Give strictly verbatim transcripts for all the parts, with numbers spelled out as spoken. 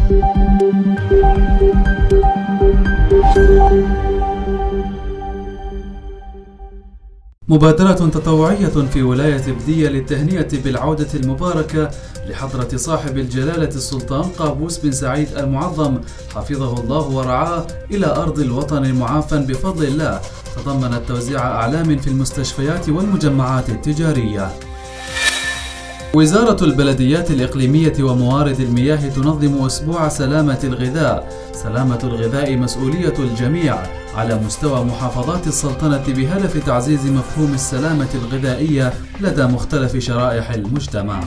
مبادرة تطوعية في ولاية بدية للتهنئة بالعودة المباركة لحضرة صاحب الجلالة السلطان قابوس بن سعيد المعظم حفظه الله ورعاه إلى أرض الوطن المعافى بفضل الله، تضمنت توزيع أعلام في المستشفيات والمجمعات التجارية. وزارة البلديات الإقليمية وموارد المياه تنظم أسبوع سلامة الغذاء. سلامة الغذاء مسؤولية الجميع على مستوى محافظات السلطنة بهدف تعزيز مفهوم السلامة الغذائية لدى مختلف شرائح المجتمع.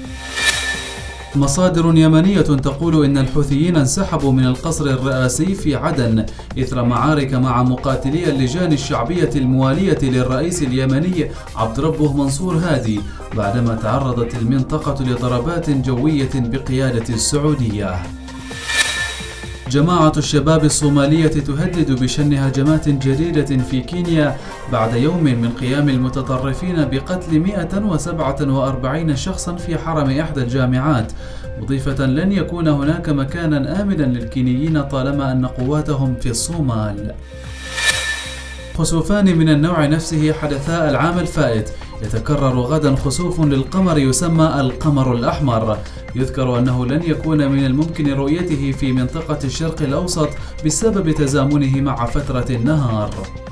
مصادر يمنية تقول إن الحوثيين انسحبوا من القصر الرئاسي في عدن إثر معارك مع مقاتلي اللجان الشعبية الموالية للرئيس اليمني عبد ربه منصور هادي، بعدما تعرضت المنطقة لضربات جوية بقيادة السعودية. جماعة الشباب الصومالية تهدد بشن هجمات جديدة في كينيا بعد يوم من قيام المتطرفين بقتل مئة وسبعة وأربعين شخصا في حرم إحدى الجامعات، مضيفة لن يكون هناك مكانا آمنا للكينيين طالما أن قواتهم في الصومال. خسوفان من النوع نفسه حدثا العام الفائت. يتكرر غدا خسوف للقمر يسمى القمر الأحمر، يذكر أنه لن يكون من الممكن رؤيته في منطقة الشرق الأوسط بسبب تزامنه مع فترة النهار.